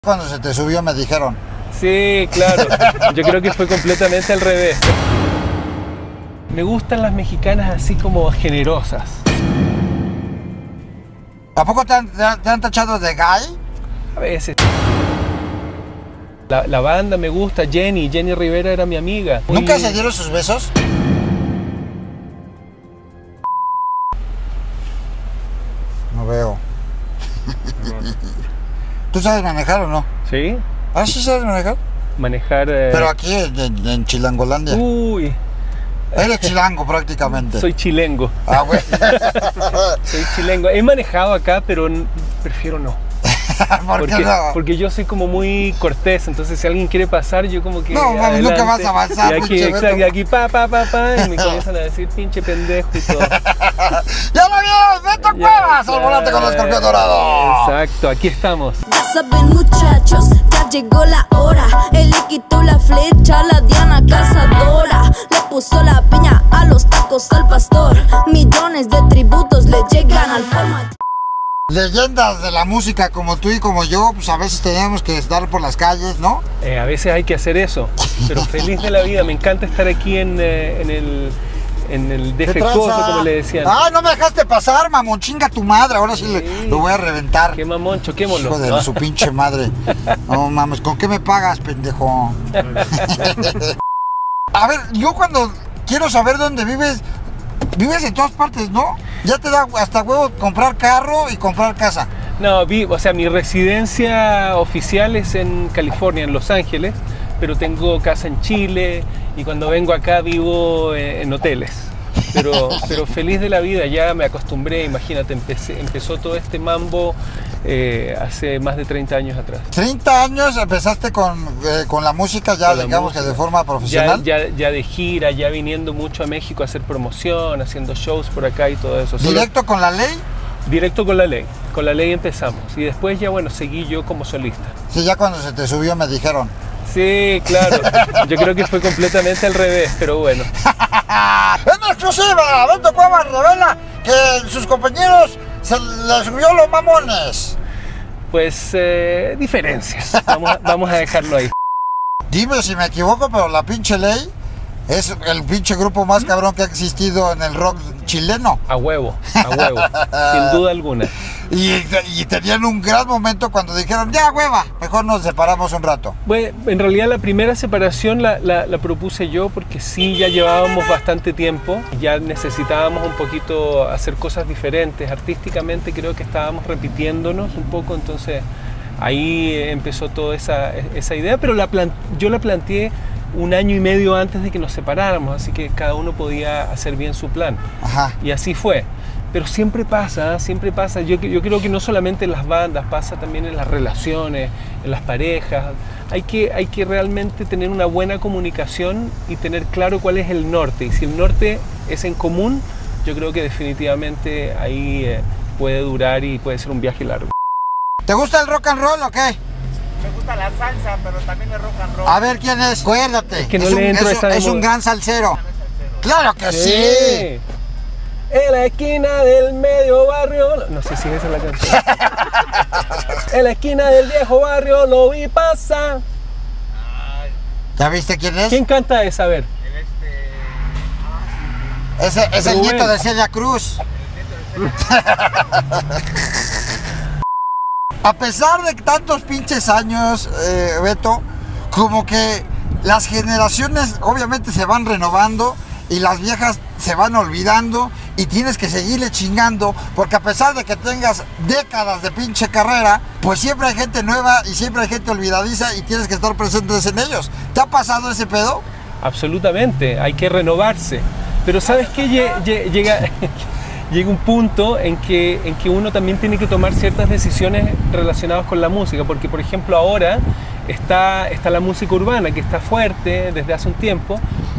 Cuando se te subió me dijeron. Sí, claro. Yo creo que fue completamente al revés. Me gustan las mexicanas así como generosas. ¿A poco te han tachado de gay? A veces. La banda me gusta, Jenny Rivera era mi amiga. ¿Nunca se dieron sus besos? No veo. ¿Tú sabes manejar o no? ¿Sí? ¿Ah, sí sabes manejar? Manejar... Pero aquí en Chilangolandia. Uy. Eres chilango prácticamente. Soy chilengo. Ah, güey. Soy chilengo. He manejado acá, pero prefiero no. ¿Por qué no? Porque yo soy como muy cortés, entonces si alguien quiere pasar, yo como que... No, mami, nunca vas a avanzar, y aquí, pinche exacto, y Beto. aquí y me comienzan a decir pinche pendejo y todo. ¡Ya lo vieron! ¡Beto Cuevas! ¡Al volante con el escorpión dorado! Exacto, aquí estamos. Ya saben, muchachos, ya llegó la hora. Él le quitó la flecha a la Diana cazadora. Le puso la piña a los tacos al pastor. Millones de tributos le llegan al palma. Leyendas de la música como tú y como yo, pues a veces tenemos que estar por las calles, ¿no? A veces hay que hacer eso, pero feliz de la vida. Me encanta estar aquí en el defectuoso, como le decían. ¡Ah, no me dejaste pasar, mamón! ¡Chinga tu madre! Ahora sí, lo voy a reventar. ¡Qué mamón! Choquémoslo. Hijo de su pinche madre. No mames, ¿con qué me pagas, pendejo? A ver, yo cuando quiero saber dónde vives en todas partes, ¿no? Ya te da hasta huevo comprar carro y comprar casa. No, o sea, mi residencia oficial es en California, en Los Ángeles, pero tengo casa en Chile y cuando vengo acá vivo en hoteles. Pero feliz de la vida, ya me acostumbré, imagínate, empezó todo este mambo hace más de 30 años atrás. 30 años empezaste con la música ya, digamos que de forma profesional. Ya de gira, ya viniendo mucho a México a hacer promoción, haciendo shows por acá y todo eso. ¿Directo con la ley? Directo con la ley empezamos y después ya bueno, seguí yo como solista. Sí, ya cuando se te subió me dijeron. Sí, claro, yo creo que fue completamente al revés, pero bueno. En exclusiva, Beto Cuevas revela que sus compañeros se les subió los mamones. Pues diferencias, vamos a dejarlo ahí. Dime si me equivoco, pero la pinche ley es el pinche grupo más cabrón que ha existido en el rock chileno. A huevo, sin duda alguna. Y tenían un gran momento cuando dijeron, ya hueva, mejor nos separamos un rato. Bueno, en realidad la primera separación la propuse yo porque sí, ya llevábamos bastante tiempo, ya necesitábamos un poquito hacer cosas diferentes. Artísticamente creo que estábamos repitiéndonos un poco, entonces ahí empezó toda esa idea, pero yo la planteé un año y medio antes de que nos separáramos, así que cada uno podía hacer bien su plan. Ajá. Y así fue. Pero siempre pasa. Yo creo que no solamente en las bandas, pasa también en las relaciones, en las parejas. Hay que realmente tener una buena comunicación y tener claro cuál es el norte. Y si el norte es en común, yo creo que definitivamente ahí puede durar y puede ser un viaje largo. ¿Te gusta el rock and roll o qué? Me gusta la salsa, pero también el rock and roll. A ver, ¿quién es? Acuérdate. Es que no le entro a esa es un gran salsero. ¡Claro que sí! En la esquina del medio barrio... No sé si esa es la canción. En la esquina del viejo barrio lo vi pasar. ¿Ya viste quién es? ¿Quién canta esa? A ver. Es el nieto de Celia Cruz. A pesar de tantos pinches años, Beto, como que las generaciones obviamente se van renovando y las viejas se van olvidando y tienes que seguirle chingando porque a pesar de que tengas décadas de pinche carrera, pues siempre hay gente nueva y siempre hay gente olvidadiza y tienes que estar presentes en ellos. ¿Te ha pasado ese pedo? Absolutamente, hay que renovarse. Pero ¿sabes qué? Llega un punto en que uno también tiene que tomar ciertas decisiones relacionadas con la música, porque por ejemplo ahora está la música urbana que está fuerte desde hace un tiempo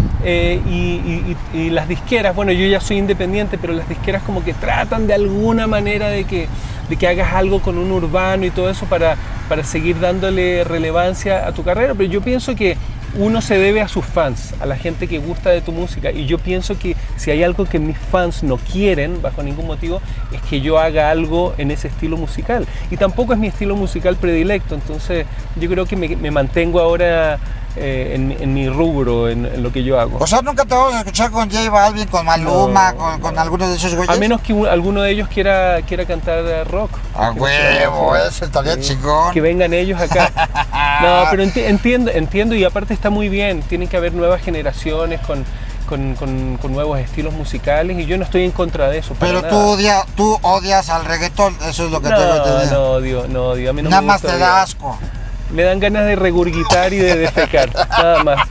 y las disqueras, bueno, yo ya soy independiente, pero las disqueras como que tratan de alguna manera de que hagas algo con un urbano y todo eso para seguir dándole relevancia a tu carrera, pero yo pienso que uno se debe a sus fans, a la gente que gusta de tu música, y yo pienso que si hay algo que mis fans no quieren, bajo ningún motivo, es que yo haga algo en ese estilo musical, y tampoco es mi estilo musical predilecto, entonces yo creo que me mantengo ahora en mi rubro, en lo que yo hago. O sea, nunca te vamos a escuchar con J Balvin, con Maluma, No. con algunos de esos güeyes. A menos que alguno de ellos quiera cantar rock. A huevo, eso estaría chingón. Que vengan ellos acá. No, pero entiendo, y aparte está muy bien. Tienen que haber nuevas generaciones con nuevos estilos musicales, y yo no estoy en contra de eso. Pero tú odias al reggaetón, eso es lo que tengo entendido. No odio. A mí no Nada me más gusta te da odiar. asco. Me dan ganas de regurgitar y de defecar, nada más.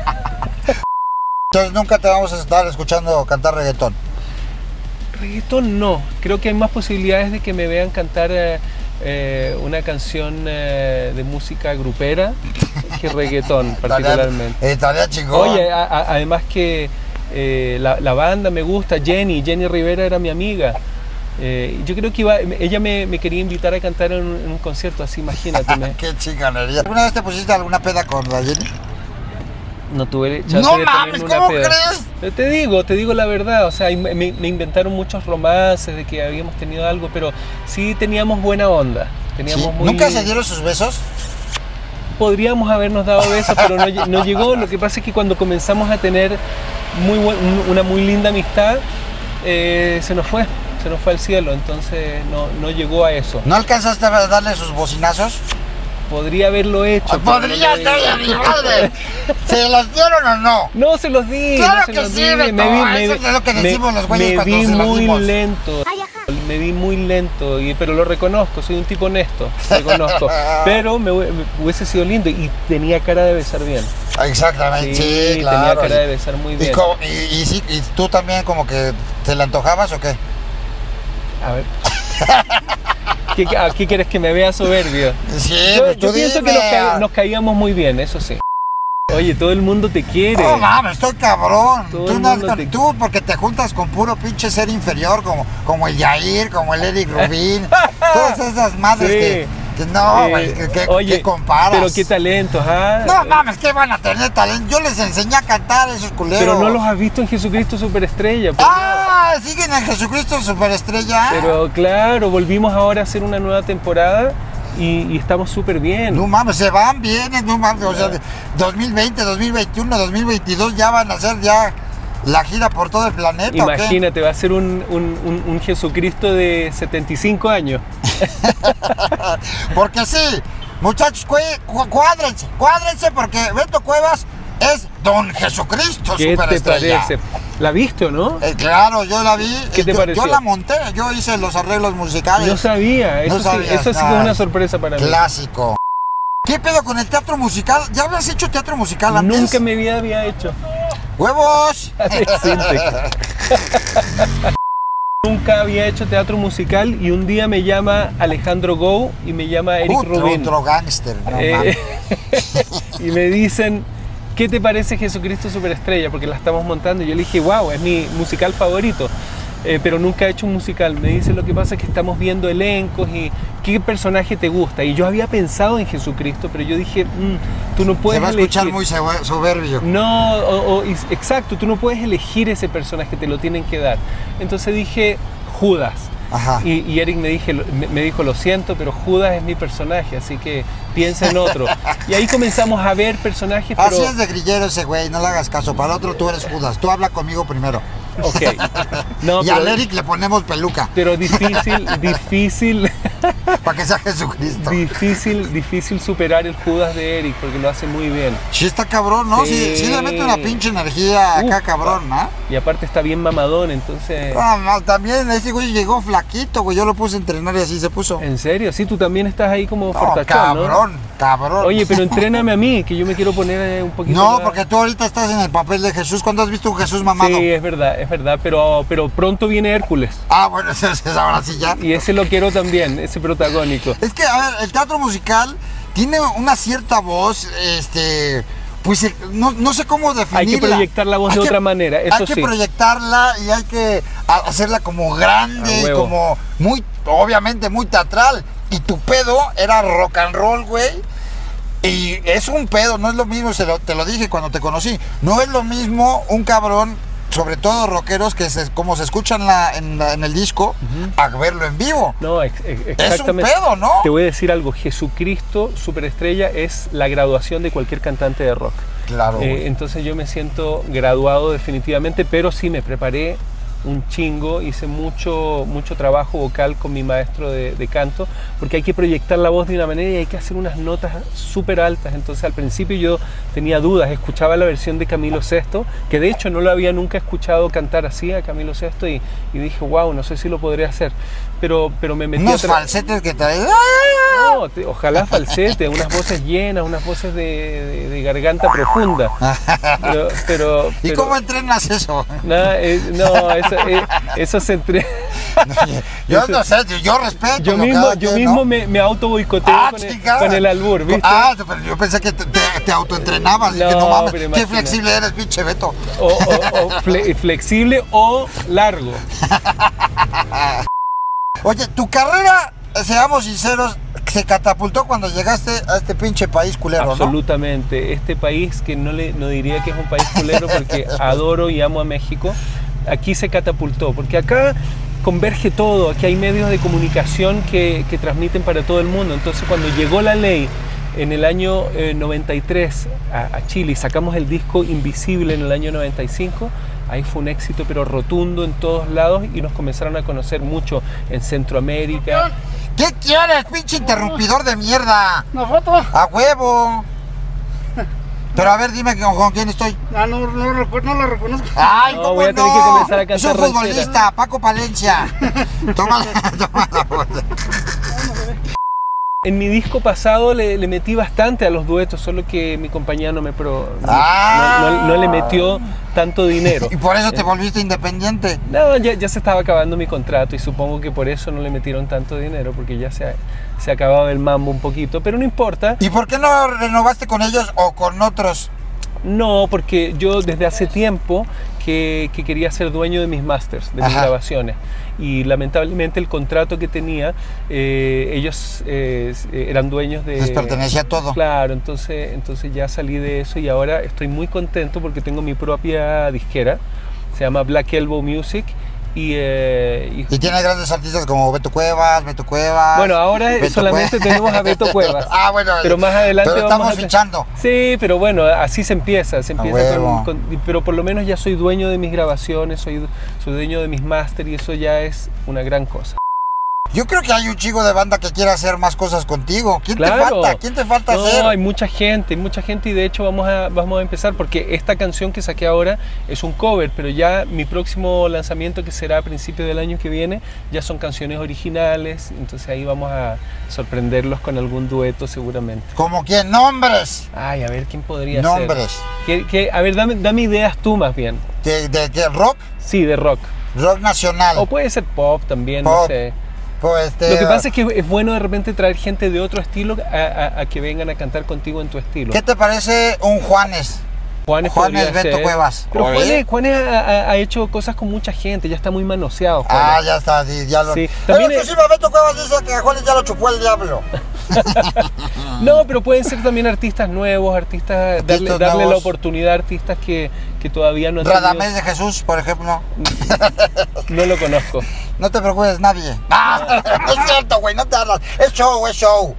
Entonces nunca te vamos a estar escuchando cantar reggaetón. Reggaetón no, creo que hay más posibilidades de que me vean cantar una canción de música grupera que reggaetón particularmente. Estaría chingón. Oye, además que la banda me gusta, Jenny Rivera era mi amiga. Yo creo que ella me quería invitar a cantar en un concierto, así imagínate. Qué chingonería. ¿Alguna vez te pusiste alguna peda con la Jenny? No tuve chance ¡No de mames! ponerme una ¿Cómo peda. crees? Te digo la verdad, o sea, me inventaron muchos romances de que habíamos tenido algo, pero sí teníamos buena onda. Sí. ¿Nunca se dieron sus besos? Podríamos habernos dado besos, pero no llegó. Lo que pasa es que cuando comenzamos a tener una muy linda amistad, se nos fue al cielo, entonces no llegó a eso. ¿No alcanzaste a darle sus bocinazos? Podría haberlo hecho. ¡Podría haberlo, mi madre! ¿Se los dieron o no? No se los di. ¡Claro no se que los sí, di. Beto! Eso es lo que decimos los güeyes cuando se los dimos. Me di muy lento, pero lo reconozco, soy un tipo honesto, reconozco. Pero me hubiese sido lindo y tenía cara de besar bien. Exactamente, sí, claro. Tenía cara de besar muy bien. ¿Y tú también como que te la antojabas o qué? A ver. ¿Qué quieres, que me vea soberbio? Sí, yo pienso que nos caíamos muy bien, eso sí. Oye, todo el mundo te quiere. No mames, estoy cabrón. Tú porque te juntas con puro pinche ser inferior, como el Yair, como el Eric Rubin. Todas esas madres que no, güey, que comparas. Pero qué talentos, ¿ah? No mames, que van a tener talento. Yo les enseñé a cantar a esos culeros. Pero no los has visto en Jesucristo Superestrella. Siguen en Jesucristo Superestrella. Pero claro, volvimos ahora a hacer una nueva temporada y estamos súper bien. No mames, se van bien, no mames. O sea, 2020, 2021, 2022 ya van a hacer la gira por todo el planeta. Imagínate, va a ser un Jesucristo de 75 años. Porque sí, muchachos, cuádrense porque Beto Cuevas es Don Jesucristo ¿Qué Superestrella. te parece? ¿La viste o no? Claro, yo la vi. ¿Qué te pareció? Yo la monté, yo hice los arreglos musicales. Yo sabía, eso sí que es una sorpresa para mí. Clásico. ¿Qué pedo con el teatro musical? ¿Ya habías hecho teatro musical antes? Nunca en mi vida había hecho. ¡Huevos! Nunca había hecho teatro musical y un día me llama Alejandro Gou y me llama Eric Rubin. Otro gángster, no mames. Y me dicen, ¿qué te parece Jesucristo Superestrella? Porque la estamos montando. Y yo le dije, wow, es mi musical favorito. Pero nunca he hecho un musical. Me dice, lo que pasa es que estamos viendo elencos y qué personaje te gusta. Y yo había pensado en Jesucristo, pero yo dije, tú no puedes elegir. Se va a escuchar muy soberbio. No, exacto, tú no puedes elegir ese personaje, te lo tienen que dar. Entonces dije, Judas. Ajá. Y Eric me dijo, lo siento, pero Judas es mi personaje, así que piensa en otro. Y ahí comenzamos a ver personajes, pero... Así es de grillero ese güey, no le hagas caso. Para otro tú eres Judas, tú habla conmigo primero. Ok. No, y al Eric le ponemos peluca. Pero difícil... Para que sea Jesucristo. Difícil superar el Judas de Eric, porque lo hace muy bien. Sí está cabrón, ¿no? Sí le mete una pinche energía acá, cabrón, ¿no? Y aparte está bien mamadón, entonces... No, también ese güey llegó flaquito, güey. Yo lo puse a entrenar y así se puso. ¿En serio? Sí, tú también estás ahí como fortachón, cabrón. Oye, pero entréname a mí, que yo me quiero poner un poquito... No, porque tú ahorita estás en el papel de Jesús. ¿Cuándo has visto un Jesús mamado? Sí, es verdad, pero pronto viene Hércules. Bueno, ese ahora sí ya. Y ese lo quiero también, ese protagónico. Es que, a ver, el teatro musical tiene una cierta voz, pues no sé cómo definirla. Hay que proyectar la voz de otra manera, eso sí. Hay que proyectarla y hay que hacerla como grande, como obviamente muy teatral. Y tu pedo era rock and roll, güey. Y es un pedo, no es lo mismo, te lo dije cuando te conocí, no es lo mismo un cabrón, sobre todo rockeros, que como se escuchan en el disco, a verlo en vivo. No, exactamente. Es un pedo, ¿no? Te voy a decir algo, Jesucristo Superestrella es la graduación de cualquier cantante de rock. Claro. Entonces yo me siento graduado definitivamente, pero sí me preparé un chingo, hice mucho trabajo vocal con mi maestro de canto, porque hay que proyectar la voz de una manera y hay que hacer unas notas súper altas. Entonces al principio yo tenía dudas, escuchaba la versión de Camilo VI, que de hecho no lo había nunca escuchado cantar así a Camilo VI, y dije, wow, no sé si lo podré hacer, pero me metí unos falsetes que trae. No, ojalá falsete, unas voces llenas, unas voces de garganta profunda. Pero ¿y cómo entrenas eso? Nada, no, eso se entrena. Yo no sé, yo respeto. Yo mismo me auto boicoteo con el albur, ¿viste? Pero yo pensé que te autoentrenabas. No, no mames, qué flexible eres, pinche Beto. Flexible o largo. Oye, tu carrera, seamos sinceros, se catapultó cuando llegaste a este pinche país culero, absolutamente, ¿no? Este país que no diría que es un país culero porque adoro y amo a México, aquí se catapultó, porque acá converge todo, aquí hay medios de comunicación que transmiten para todo el mundo. Entonces cuando llegó la ley en el año 93 a Chile y sacamos el disco Invisible en el año 95, ahí fue un éxito pero rotundo en todos lados y nos comenzaron a conocer mucho en Centroamérica. ¿Qué quieres, pinche interrumpidor de mierda? ¿Una foto? ¡A huevo! Pero a ver, dime con quién estoy. No lo reconozco. ¡Ay, no! Voy a tener que comenzar a cantar. Es un futbolista, Paco Palencia. Toma la foto. En mi disco pasado le metí bastante a los duetos, solo que mi compañía no le metió tanto dinero. ¿Y por eso te volviste independiente? No, ya se estaba acabando mi contrato y supongo que por eso no le metieron tanto dinero, porque ya se acababa el mambo un poquito, pero no importa. ¿Y por qué no renovaste con ellos o con otros? No, porque yo desde hace tiempo que quería ser dueño de mis masters, de mis grabaciones. Y lamentablemente el contrato que tenía, ellos eran dueños de... Les pertenecía todo. Claro, entonces ya salí de eso y ahora estoy muy contento porque tengo mi propia disquera, se llama Black Elbow Music. Y tiene grandes artistas como Beto Cuevas. Bueno, ahora Beto solamente tenemos a Beto Cuevas. Bueno, pero más adelante pero estamos fichando. Sí, pero bueno, así se empieza pero por lo menos ya soy dueño de mis grabaciones, soy dueño de mis máster y eso ya es una gran cosa. Yo creo que hay un chico de banda que quiere hacer más cosas contigo. ¿Quién te falta? ¿Quién te falta hacer? No, hay mucha gente y de hecho vamos a empezar porque esta canción que saqué ahora es un cover, pero ya mi próximo lanzamiento, que será a principios del año que viene, ya son canciones originales, entonces ahí vamos a sorprenderlos con algún dueto seguramente. ¿Cómo quién? ¡Nombres! Ay, a ver, ¿quién podría ser? ¡Nombres! A ver, dame ideas tú más bien. ¿De rock? Sí, de rock. Rock nacional. O puede ser pop también, pop. No sé. Lo que pasa es que es bueno de repente traer gente de otro estilo a que vengan a cantar contigo en tu estilo. ¿Qué te parece un Juanes? Juanes Beto Cuevas. Pero Juanes ha hecho cosas con mucha gente, ya está muy manoseado. Juanes. Ya está, ya lo... Sí. También Beto Cuevas dice que Juanes ya lo chupó el diablo. No, pero pueden ser también artistas nuevos, darle la oportunidad a artistas que todavía no han Radamés de Jesús, por ejemplo. No lo conozco. No te preocupes, nadie. No es cierto, güey, no te hablas. Es show.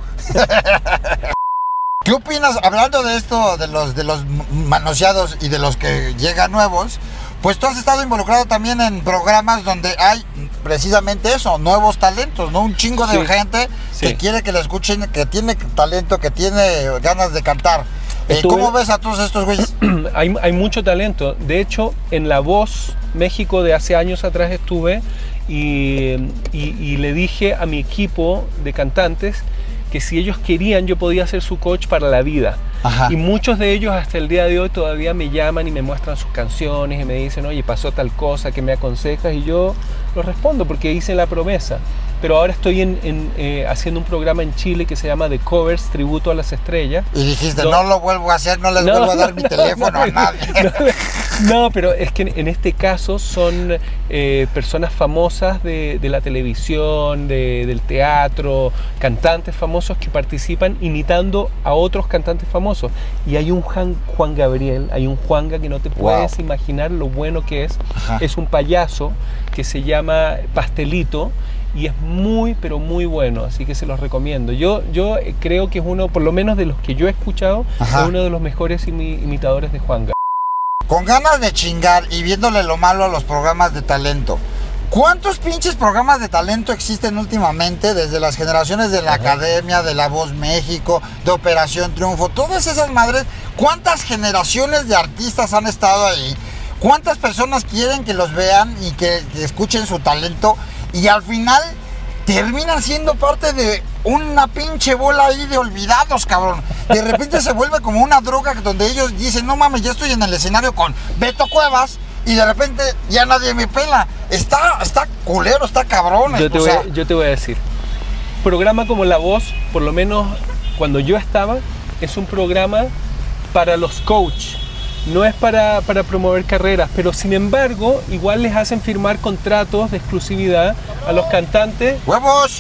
¿Qué opinas, hablando de esto, de los manoseados y de los que llegan nuevos? Pues tú has estado involucrado también en programas donde hay precisamente eso, nuevos talentos, ¿no? Un chingo de gente que quiere que le escuchen, que tiene talento, que tiene ganas de cantar. ¿Cómo ves a todos estos güeyes? Hay mucho talento. De hecho, en La Voz México de hace años atrás estuve y le dije a mi equipo de cantantes que si ellos querían yo podía ser su coach para la vida. Y muchos de ellos hasta el día de hoy todavía me llaman y me muestran sus canciones y me dicen, oye, pasó tal cosa, ¿qué me aconsejas? Y yo los respondo porque hice la promesa. Pero ahora estoy haciendo un programa en Chile que se llama The Covers, Tributo a las Estrellas. Y dijiste, no lo vuelvo a hacer, no les vuelvo a dar mi teléfono a nadie. No, pero es que en este caso son personas famosas de la televisión, del teatro, cantantes famosos que participan imitando a otros cantantes famosos. Y hay un Juan Gabriel, hay un Juanga que no te puedes imaginar lo bueno que es. Ajá. Es un payaso que se llama Pastelito y es muy, pero muy bueno, así que se los recomiendo. Yo creo que es uno, por lo menos de los que yo he escuchado, Ajá. es uno de los mejores imitadores de Juanga. Con ganas de chingar y viéndole lo malo a los programas de talento. ¿Cuántos pinches programas de talento existen últimamente? Desde las generaciones de la Academia, de La Voz México, de Operación Triunfo, todas esas madres. ¿Cuántas generaciones de artistas han estado ahí? ¿Cuántas personas quieren que los vean y que escuchen su talento? Y al final terminan siendo parte de una pinche bola ahí de olvidados, cabrón. De repente se vuelve como una droga donde ellos dicen, no mames, ya estoy en el escenario con Beto Cuevas y de repente ya nadie me pela. Está culero, está cabrón. Yo te voy a decir, programa como La Voz, por lo menos cuando yo estaba, es un programa para los coach. No es para promover carreras, pero sin embargo, igual les hacen firmar contratos de exclusividad a los cantantes. ¡Huevos!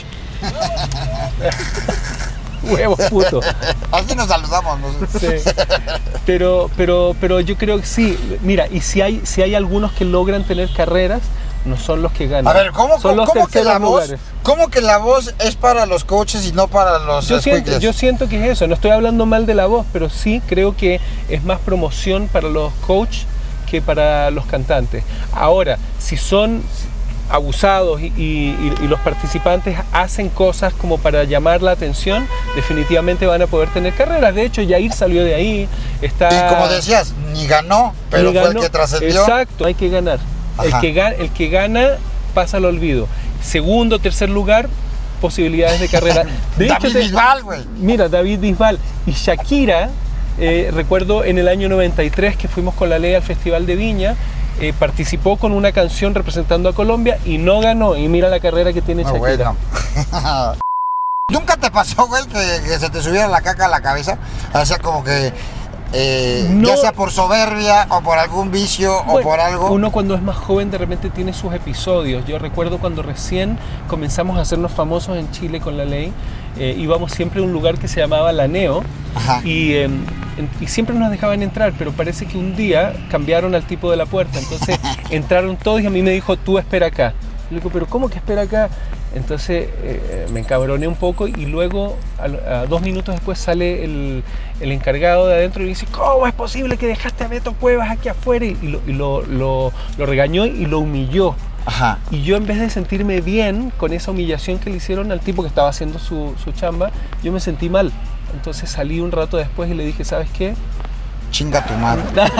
Huevos, puto. Así nos saludamos. Sí. Pero yo creo que sí. Mira, y si hay algunos que logran tener carreras, no son los que ganan. A ver, ¿cómo que La Voz? Lugares. ¿Cómo que La Voz es para los coaches y no para los yo siento que es eso. No estoy hablando mal de La Voz, pero sí creo que es más promoción para los coaches que para los cantantes. Ahora, si son abusados y los participantes hacen cosas como para llamar la atención, definitivamente van a poder tener carreras. De hecho, Yair salió de ahí. Y como decías, ni ganó, pero fue el que trascendió. Exacto, hay que ganar. El que gana pasa al olvido. Segundo, tercer lugar, posibilidades de carrera. De David Bisbal, güey. Mira, David Bisbal y Shakira, recuerdo en el año 93 que fuimos con la ley al Festival de Viña, participó con una canción representando a Colombia y no ganó. Y mira la carrera que tiene Shakira. Bueno. ¿Nunca te pasó, güey, que se te subiera la caca a la cabeza? O sea, como que no, ya sea por soberbia o por algún vicio o por algo. Uno cuando es más joven de repente tiene sus episodios. Yo recuerdo cuando recién comenzamos a hacernos famosos en Chile con la ley, íbamos siempre a un lugar que se llamaba La Neo. Y siempre nos dejaban entrar, pero parece que un día cambiaron al tipo de la puerta, entonces entraron todos y a mí me dijo, tú espera acá. Le digo, pero ¿cómo que espera acá? Entonces me encabroné un poco y luego a 2 minutos después sale el encargado de adentro y dice, ¿cómo es posible que dejaste a Beto Cuevas aquí afuera? Y lo regañó y lo humilló. Ajá. Y yo, en vez de sentirme bien con esa humillación que le hicieron al tipo que estaba haciendo su chamba, yo me sentí mal. Entonces salí un rato después y le dije, ¿sabes qué? Chinga tu madre.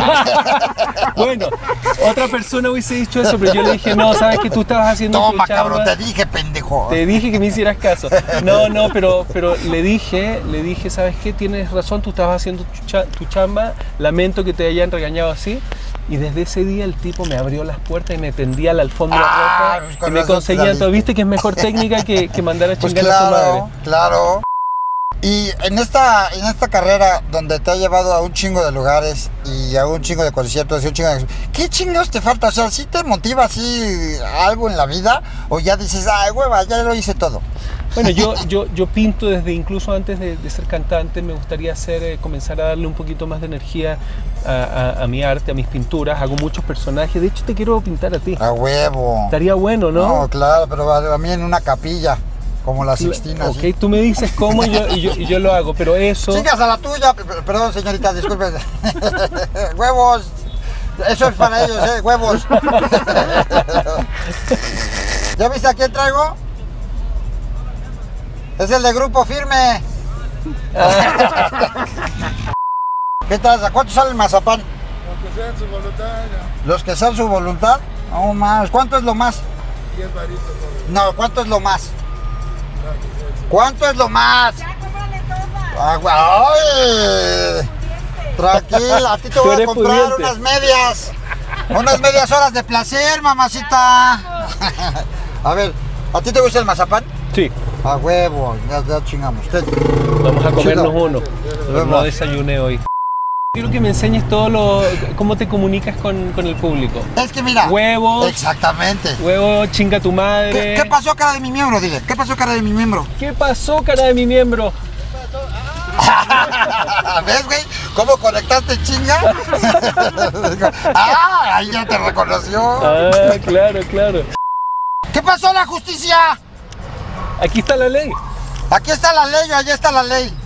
Bueno, otra persona hubiese dicho eso, pero yo le dije, no, sabes que tú estabas haciendo tu chamba. Cabrón, te dije, pendejo. Te dije que me hicieras caso. No, pero le dije, ¿sabes qué? Tienes razón, tú estabas haciendo tu chamba, lamento que te hayan regañado así. Y desde ese día el tipo me abrió las puertas y me tendía la alfombra roja y me conseguía todo. ¿Viste que es mejor técnica que mandar a chingar a su madre? Claro. Y en esta carrera donde te ha llevado a un chingo de lugares y a un chingo de conciertos y un chingo de... ¿Qué chingados te falta? O sea, ¿sí te motiva así algo en la vida? ¿O ya dices, ay, hueva, ya lo hice todo? Bueno, yo pinto desde incluso antes de ser cantante. Me gustaría comenzar a darle un poquito más de energía a mi arte, a mis pinturas. Hago muchos personajes. De hecho, te quiero pintar a ti. A huevo. Estaría bueno, ¿no? No, claro, pero a mí en una capilla. Como la Sixtina. Ok, ¿sí? tú me dices cómo y yo lo hago, pero eso... Chingas a la tuya. Perdón, señorita, disculpe. Huevos. Eso es para ellos, huevos. ¿Ya viste a quién traigo? Es el de Grupo Firme. ¿Qué tal? ¿A cuánto sale el mazapán? Los que sean su voluntad. ¿Los que sean su voluntad? No más. ¿Cuánto es lo más? 10 varitos. No, ¿cuánto es lo más? ¿Cuánto es lo más? Ya, cómprale todas. ¡Ay! Tranquila, a ti te voy a comprar pudiente. unas medias. Unas medias horas de placer, mamacita. A ver, ¿a ti te gusta el mazapán? Sí. A huevo, ya chingamos. Vamos a comernos Chido. uno. No desayuné hoy. Quiero que me enseñes cómo te comunicas con el público. Es que mira. Huevos. Exactamente. Huevo, chinga tu madre. ¿Qué pasó, cara de mi miembro? Dile, ¿qué pasó, cara de mi miembro? ¿Qué pasó, cara de mi miembro? ¿Ves, güey? ¿Cómo conectaste, chinga? ¡Ah! Ahí ya te reconoció. Ah, claro, claro. ¿Qué pasó, la justicia? Aquí está la ley. Aquí está la ley, allá está la ley.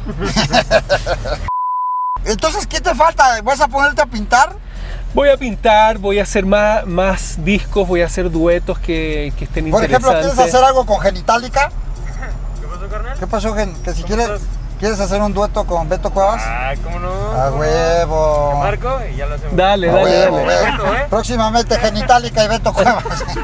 Entonces, ¿qué te falta? ¿Vas a ponerte a pintar? Voy a pintar, voy a hacer más discos, voy a hacer duetos que estén Por interesantes. ejemplo, ¿quieres hacer algo con Genitalica? ¿Qué pasó, carnal? ¿Qué pasó, Gen? Que si quieres hacer un dueto con Beto Cuevas. Ah, ¿cómo no? A huevo. Te marco y ya lo hacemos. Dale, A dale, huevo, dale. güey. Próximamente Genitalica y Beto Cuevas.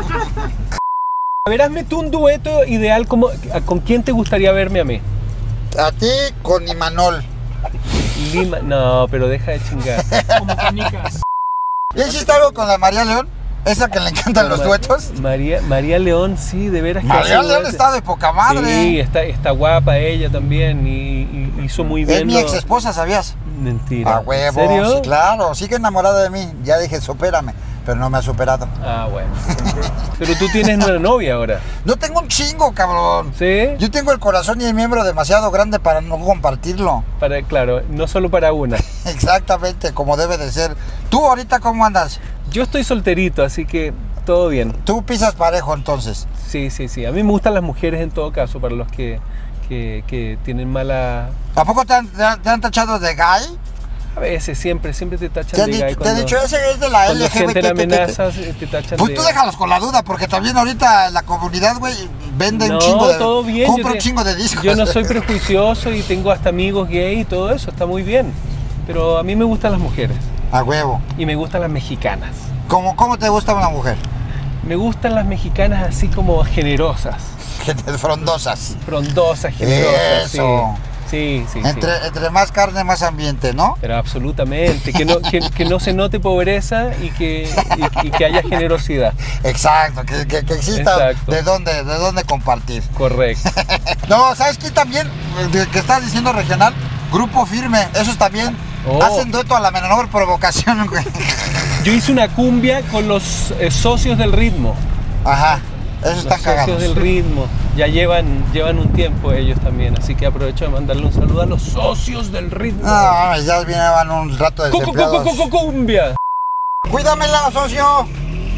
A ver, hazme tú un dueto ideal. ¿Con quién te gustaría verme a mí? A ti con Imanol. Lima. No, pero deja de chingar. Como canicas. ¿Ya hiciste algo con la María León? ¿Esa que le encantan los duetos? María León, sí, de veras que María hace León duetos. está de poca madre. Sí, está guapa ella también y hizo muy bien. Es mi ex esposa, ¿sabías? Mentira. A huevo. ¿En serio? Sí, claro, sigue enamorada de mí. Ya dije, supérame, pero no me ha superado. Ah, bueno. Pero tú tienes una novia ahora. No tengo un chingo, cabrón. ¿Sí? Yo tengo el corazón y el miembro demasiado grande para no compartirlo. Claro, no solo para una. Exactamente, como debe de ser. ¿Tú ahorita cómo andas? Yo estoy solterito, así que todo bien. Tú pisas parejo entonces. Sí. A mí me gustan las mujeres en todo caso, para los que tienen mala... ¿A poco te han tachado de gay? A veces, siempre te tachan ¿Te han de gay. te han dicho ese es de la cuando sienten LGBT? amenazas, te tachan Pues de... tú déjalos con la duda, porque también ahorita la comunidad, güey, vende un chingo de... todo bien. Compra un chingo de discos. Yo no soy prejuicioso y tengo hasta amigos gay y todo eso, está muy bien. Pero a mí me gustan las mujeres A huevo. y me gustan las mexicanas. ¿Cómo te gusta una mujer? Me gustan las mexicanas así como generosas, Frondosas. frondosas, generosas. Eso. Sí. Entre más carne, más ambiente, ¿no? Pero absolutamente, que no se note pobreza y que haya generosidad. Exacto, que exista Exacto. de dónde compartir. Correcto. No, ¿sabes qué también? Que estás diciendo regional, Grupo Firme, esos también Oh. hacen dueto a la menor provocación, güey. Yo hice una cumbia con los socios del ritmo. Ajá, esos Los están socios cagados. del ritmo. Ya llevan un tiempo ellos también, así que aprovecho de mandarle un saludo a los socios del ritmo. No, ya vienen un rato desempleados. Cumbia. Cuídamela, socio.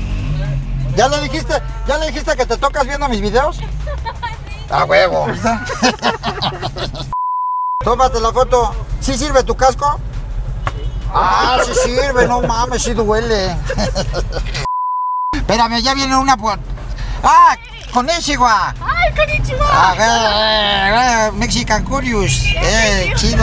¿Ya le dijiste que te tocas viendo mis videos? A huevo. Tómate la foto. ¿Sí sirve tu casco? Ah, sí sirve, no mames, sí duele. Espérame, ya viene una... ¡Ah! ¡Konnichiwa! ¡Ay, konnichiwa! Mexican Curious. Chido.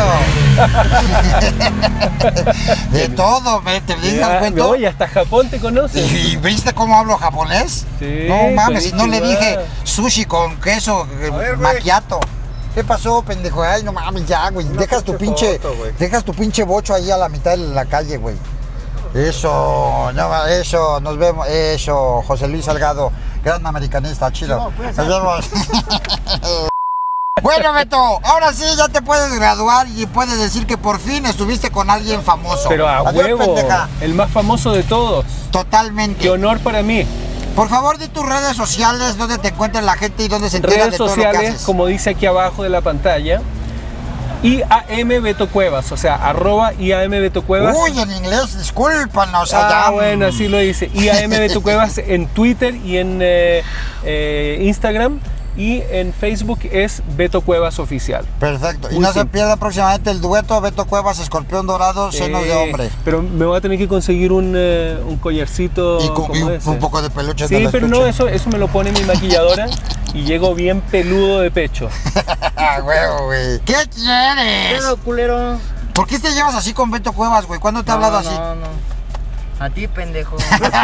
De todo, ¿te das cuenta? Oye, hasta Japón te conoces. ¿Y viste cómo hablo japonés? Sí, No mames, si no le konnichiwa. dije sushi con queso, ver, güey. macchiato. ¿Qué pasó, pendejo? Ay, no mames, ya, güey. Dejas tu pinche bocho ahí a la mitad de la calle, güey. Eso, no, eso, nos vemos. Eso, José Luis Salgado, gran americanista, chido. Nos vemos. Bueno, Beto, ahora sí ya te puedes graduar y puedes decir que por fin estuviste con alguien famoso. Pero a Adiós, huevo, pendeja. el más famoso de todos. Totalmente. Qué honor para mí. Por favor, di tus redes sociales, donde te encuentra la gente y donde se entera Redes de todo lo que sociales, haces. como dice aquí abajo de la pantalla. IAM Beto Cuevas, o sea, @IAM Beto Cuevas. Uy, en inglés, discúlpanos allá. Bueno, así lo dice. IAM Beto Cuevas en Twitter y en Instagram. Y en Facebook es Beto Cuevas Oficial. Perfecto. Y Muy no se simple. pierda próximamente el dueto Beto Cuevas, Escorpión Dorado, Senos de Hombre. Pero me voy a tener que conseguir un collarcito Y como ese. un poco de peluche. Sí, pero no, eso me lo pone mi maquilladora y llego bien peludo de pecho. Ah, huevo, güey. ¿Qué quieres? Pero, culero. ¿Por qué te llevas así con Beto Cuevas, güey? ¿Cuándo te ha hablado así? No. A ti, pendejo.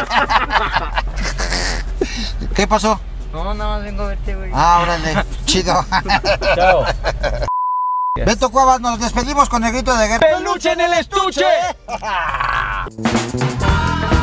¿Qué pasó? No, nada más vengo a verte, güey. Ah, órale, chido. Chao. Beto Cuevas, nos despedimos con el grito de guerra. ¡Peluche en el estuche!